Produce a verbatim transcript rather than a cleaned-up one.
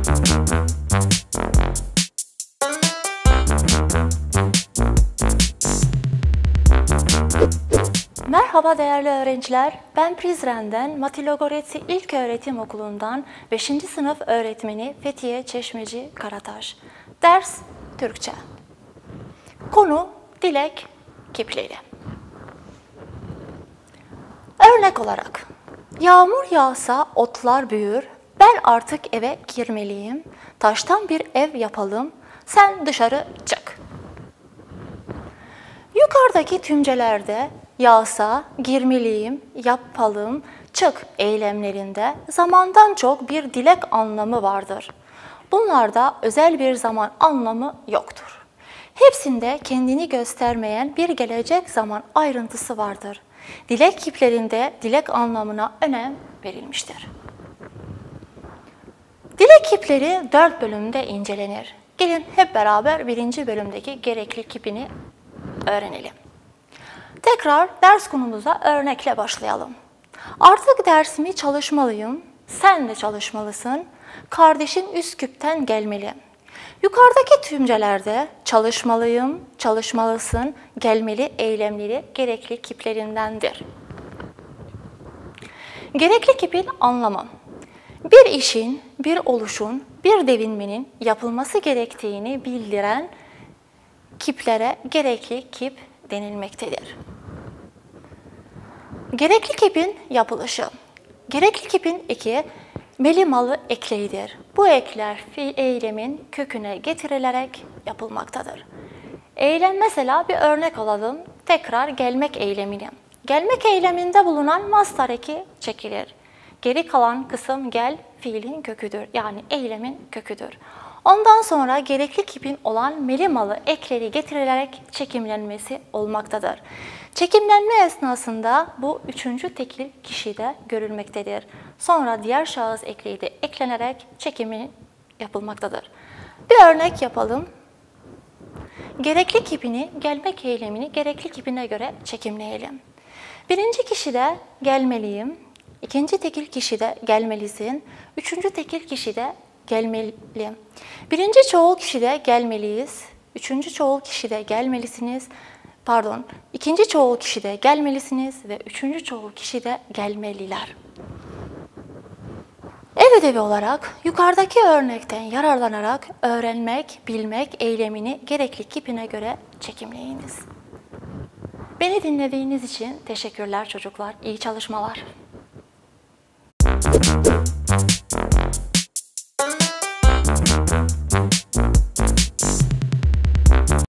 Merhaba değerli öğrenciler, ben Prizren'den Matilogoretsi İlköğretim Okulu'ndan beşinci sınıf öğretmeni Fethiye Çeşmeci Karataş. Ders Türkçe. Konu Dilek Kipleri. Örnek olarak, yağmur yağsa otlar büyür, ben artık eve girmeliyim, taştan bir ev yapalım, sen dışarı çık. Yukarıdaki tümcelerde yağsa, girmeliyim, yapalım, çık eylemlerinde zamandan çok bir dilek anlamı vardır. Bunlarda özel bir zaman anlamı yoktur. Hepsinde kendini göstermeyen bir gelecek zaman ayrıntısı vardır. Dilek kiplerinde dilek anlamına önem verilmiştir. Dilek kipleri dört bölümde incelenir. Gelin hep beraber birinci bölümdeki gerekli kipini öğrenelim. Tekrar ders konumuza örnekle başlayalım. Artık dersimi çalışmalıyım, sen de çalışmalısın, kardeşin Üsküp'ten gelmeli. Yukarıdaki tümcelerde çalışmalıyım, çalışmalısın, gelmeli eylemleri gerekli kiplerindendir. Gerekli kipin anlamı: bir işin, bir oluşun, bir devinmenin yapılması gerektiğini bildiren kiplere gerekli kip denilmektedir. Gerekli kipin yapılışı. Gerekli kipin eki melimalı ekleğidir. Bu ekler fiil eylemin köküne getirilerek yapılmaktadır. Eylem mesela bir örnek alalım. Tekrar gelmek eylemini. Gelmek eyleminde bulunan mastar eki çekilir. Geri kalan kısım gel fiilin köküdür. Yani eylemin köküdür. Ondan sonra gerekli kipin olan melimalı ekleri getirilerek çekimlenmesi olmaktadır. Çekimlenme esnasında bu üçüncü tekil kişide görülmektedir. Sonra diğer şahıs ekleri de eklenerek çekimi yapılmaktadır. Bir örnek yapalım. Gerekli kipini, gelmek eylemini gerekli kipine göre çekimleyelim. Birinci kişide gelmeliyim, ikinci tekil kişide gelmelisin, üçüncü tekil kişide gelmeli. Birinci çoğul kişide gelmeliyiz, üçüncü çoğul kişide gelmelisiniz, pardon, ikinci çoğul kişide gelmelisiniz ve üçüncü çoğul kişide gelmeliler. Ev ödevi olarak yukarıdaki örnekten yararlanarak öğrenmek, bilmek eylemini gerekli kipine göre çekimleyiniz. Beni dinlediğiniz için teşekkürler çocuklar, iyi çalışmalar.